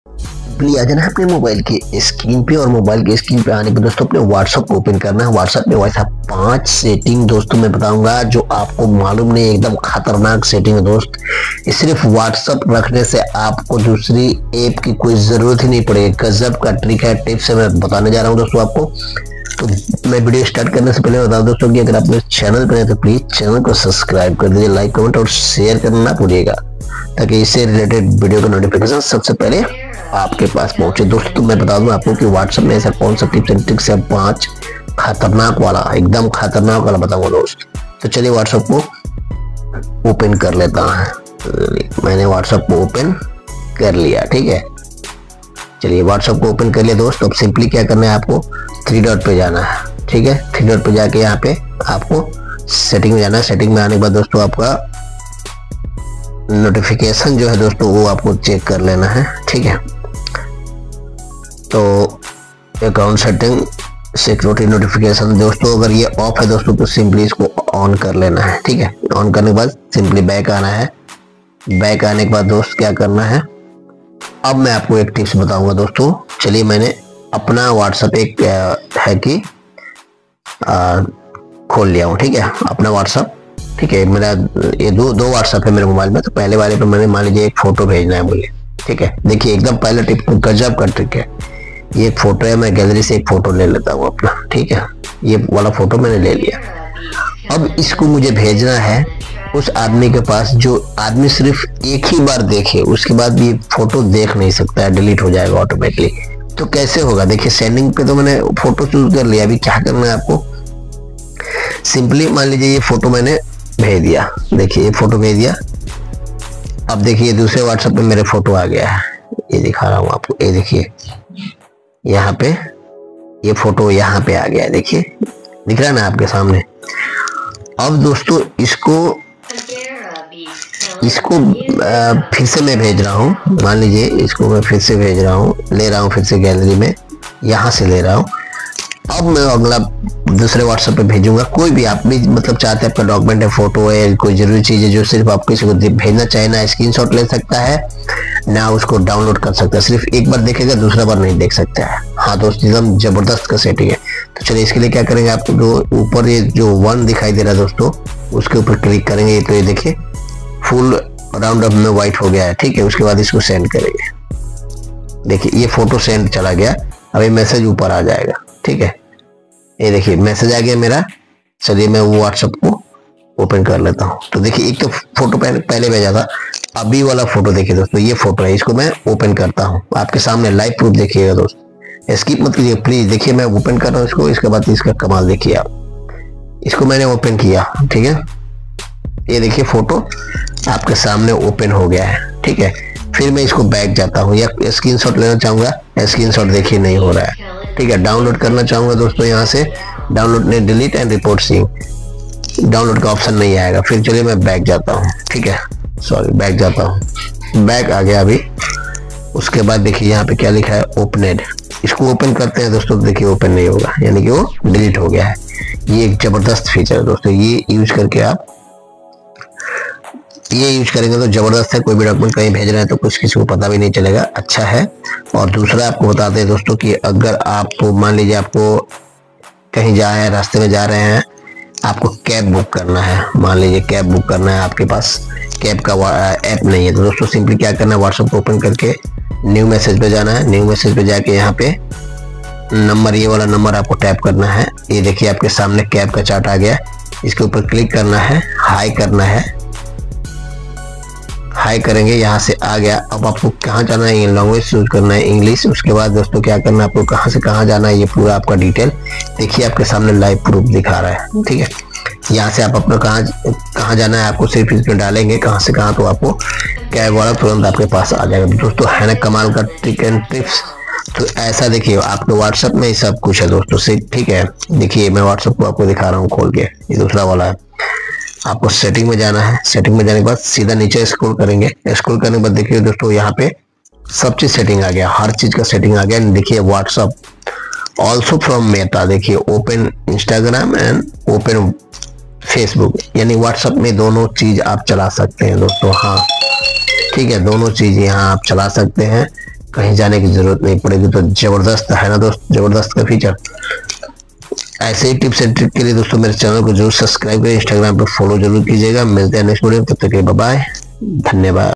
Simply आ जाना है अपने मोबाइल की स्क्रीन पे और मोबाइल की स्क्रीन पे आने पे दोस्तों अपने व्हाट्सएप को ओपन करना है। व्हाट्सएप में वैसा 5 सेटिंग दोस्तों मैं बताऊंगा जो आपको मालूम नहीं, एकदम खतरनाक सेटिंग है दोस्त। सिर्फ व्हाट्सएप रखने से आपको दूसरी ऐप की कोई जरूरत ही नहीं पड़ेगी। गजब का ट्रिक है, टिप्स है, मैं बताने जा रहा हूँ दोस्तों आपको। तो मैं वीडियो स्टार्ट करने से पहले बता दूं दोस्तों कि अगर आप मेरे चैनल पर हैं तो प्लीज चैनल को सब्सक्राइब कर दीजिए, लाइक कमेंट और शेयर करना ना भूलिएगा ताकि इससे रिलेटेड वीडियो का नोटिफिकेशन सबसे पहले आपके पास पहुंचे। दोस्तों मैं बता दूं आपको कि व्हाट्सएप में ऐसा कौन सा टिप्स एंड ट्रिक्स है 5 खतरनाक वाला, एकदम खतरनाक वाला बताऊंगा दोस्त। तो चलिए व्हाट्सएप को ओपन कर लेता हूं। मैंने व्हाट्सएप को ओपन कर लिया, ठीक है। चलिए व्हाट्सएप को ओपन कर लिया दोस्त। अब सिंपली क्या करना है, आपको 3 डॉट पे जाना है, ठीक है। 3 डॉट पे जाके यहाँ पे आपको सेटिंग में जाना है। सेटिंग में आने के बाद दोस्तों आपका नोटिफिकेशन जो है दोस्तों वो आपको चेक कर लेना है, ठीक है। तो अकाउंट सेटिंग सिक्योरिटी नोटिफिकेशन दोस्तों अगर ये ऑफ है दोस्तों तो सिंपली इसको ऑन कर लेना है, ठीक है। ऑन करने के बाद सिंपली बैक आना है। बैक आने के बाद दोस्त क्या करना है, अब मैं आपको एक टिप्स बताऊंगा दोस्तों। चलिए मैंने अपना व्हाट्सएप एक है कि खोल लिया हूँ, ठीक है, अपना व्हाट्सएप, ठीक है। मेरा ये दो व्हाट्सएप है मेरे मोबाइल में। तो पहले वाले पे मैंने मान लीजिए एक फोटो भेजना है मुझे, ठीक है। देखिए एकदम पहला टिप गजब का ट्रिक है। ये एक फोटो है, मैं गैलरी से एक फोटो ले लेता हूँ अपना, ठीक है। ये वाला फोटो मैंने ले लिया। अब इसको मुझे भेजना है उस आदमी के पास जो आदमी सिर्फ एक ही बार देखे, उसके बाद ये फोटो देख नहीं सकता है, डिलीट हो जाएगा ऑटोमेटिकली। तो कैसे होगा, देखिए सेंडिंग पे तो मैंने फोटो चूज कर लिया। अभी क्या करना है आपको, सिंपली मान लीजिए ये फोटो मैंने भेज दिया, देखिए ये फोटो भेज दिया। अब देखिए दूसरे व्हाट्सएप पे मेरे फोटो आ गया है, ये दिखा रहा हूँ आपको। ये देखिए यहाँ पे ये फोटो यहाँ पे आ गया है, देखिए दिख रहा है ना आपके सामने। अब दोस्तों इसको फिर से मैं भेज रहा हूँ। मान लीजिए इसको मैं फिर से भेज रहा हूँ, ले रहा हूँ फिर से गैलरी में, यहाँ से ले रहा हूँ। अब मैं अगला दूसरे व्हाट्सएप पे भेजूंगा। कोई भी आप भी मतलब चाहते हैं, आपका डॉक्यूमेंट है, फोटो है, कोई जरूरी चीज है जो सिर्फ आप किसी को भेजना चाहे, ना स्क्रीनशॉट ले सकता है ना उसको डाउनलोड कर सकता है। सिर्फ एक बार देखेगा, दूसरा बार नहीं देख सकता है। हाँ दोस्त एकदम जबरदस्त का सेटिंग है। तो चलिए इसके लिए क्या करेंगे, आपको जो ऊपर ये जो 1 दिखाई दे रहा है दोस्तों उसके ऊपर क्लिक करेंगे। तो ये देखिए फुल राउंड अप में व्हाइट हो गया है, ठीक है। उसके बाद इसको सेंड करेंगे, देखिए ये फोटो सेंड चला गया। अब ये मैसेज ऊपर आ जाएगा, ठीक है। ये देखिए मैसेज आ गया मेरा। चलिए मैं वो व्हाट्सएप को ओपन कर लेता हूँ। तो देखिए एक तो फोटो पहले भेजा था, अभी वाला फोटो देखिए दोस्तों, ये फोटो है, इसको मैं ओपन करता हूँ आपके सामने। लाइव प्रूफ देखिएगा दोस्त, स्किप मत कीजिए प्लीज। देखिए मैं ओपन कर रहा हूँ इसको, इसके बाद इसका कमाल देखिए आप। इसको मैंने ओपन किया, ठीक है। ये देखिए फोटो आपके सामने ओपन हो गया है, ठीक है। फिर मैं इसको बैक जाता हूँ या स्क्रीनशॉट लेना चाहूंगा, स्क्रीनशॉट देखिए नहीं हो रहा है, ठीक है। डाउनलोड करना चाहूंगा दोस्तों, यहाँ से डाउनलोड ने delete and report seeing, download का ऑप्शन नहीं आएगा। फिर चलिए मैं बैक जाता हूँ, ठीक है, सॉरी बैक जाता हूँ। बैक आ गया अभी। उसके बाद देखिए यहाँ पे क्या लिखा है, ओपनेड। इसको ओपन करते हैं दोस्तों, देखिए ओपन नहीं होगा, यानी कि वो डिलीट हो गया है। ये एक जबरदस्त फीचर है दोस्तों, ये यूज करके आप ये यूज करेंगे तो जबरदस्त है। कोई भी डॉक्यूमेंट कहीं भेज रहे हैं तो कुछ किसी को पता भी नहीं चलेगा, अच्छा है। और दूसरा आपको बताते हैं दोस्तों कि अगर आपको मान लीजिए आपको कहीं जा रहे हैं, रास्ते में जा रहे हैं, आपको कैब बुक करना है, मान लीजिए कैब बुक करना है, आपके पास कैब का ऐप नहीं है, तो दोस्तों सिंपली क्या करना है, व्हाट्सएप को ओपन करके न्यू मैसेज पे जाना है। न्यू मैसेज पे जाके यहाँ पे नंबर, ये वाला नंबर आपको टैप करना है। ये देखिए आपके सामने कैब का चार्ट आ गया, इसके ऊपर क्लिक करना है, हाई करना है। हाई करेंगे, यहाँ से आ गया। अब आपको कहाँ जाना है, लैंग्वेज चूज करना है इंग्लिश। उसके बाद दोस्तों क्या करना है, आपको कहाँ से कहाँ जाना है, ये पूरा आपका डिटेल देखिए आपके सामने लाइव प्रूफ दिखा रहा है, ठीक है। यहाँ से आप अपना कहाँ जाना है आपको सिर्फ इसमें डालेंगे कहाँ से कहाँ, तो आपको कैब वाला तुरंत आपके पास आ जाएगा दोस्तों। है ना कमाल का ट्रिक एंड टिप्स। तो ऐसा देखिए आपके व्हाट्सएप में ही सब कुछ है दोस्तों, ठीक है। देखिए मैं व्हाट्सएप को आपको दिखा रहा हूँ खोल के, ये दूसरा वाला है। आपको सेटिंग में जाना है, सेटिंग में जाने के बाद सीधा नीचे स्क्रॉल करेंगे। स्क्रॉल करने के बाद देखिए दोस्तों यहाँ पे सब चीज सेटिंग आ गया, हर चीज का सेटिंग आ गया। देखिए व्हाट्सएप ऑल्सो फ्रॉम मेटा, देखिए open Instagram and open Facebook, यानी व्हाट्सएप में दोनों चीज आप चला सकते हैं दोस्तों। हाँ ठीक है, दोनों चीज यहाँ आप चला सकते हैं। कहीं जाने की जरूरत नहीं पड़ेगी। तो जबरदस्त है ना दोस्त, जबरदस्त का फीचर। ऐसे ही टिप्स एंड ट्रिक के लिए दोस्तों मेरे चैनल को जरूर सब्सक्राइब करें, इंस्टाग्राम पे फॉलो जरूर कीजिएगा। मिलते हैं नेक्स्ट वीडियो, तब तक के लिए बाय बाय, धन्यवाद।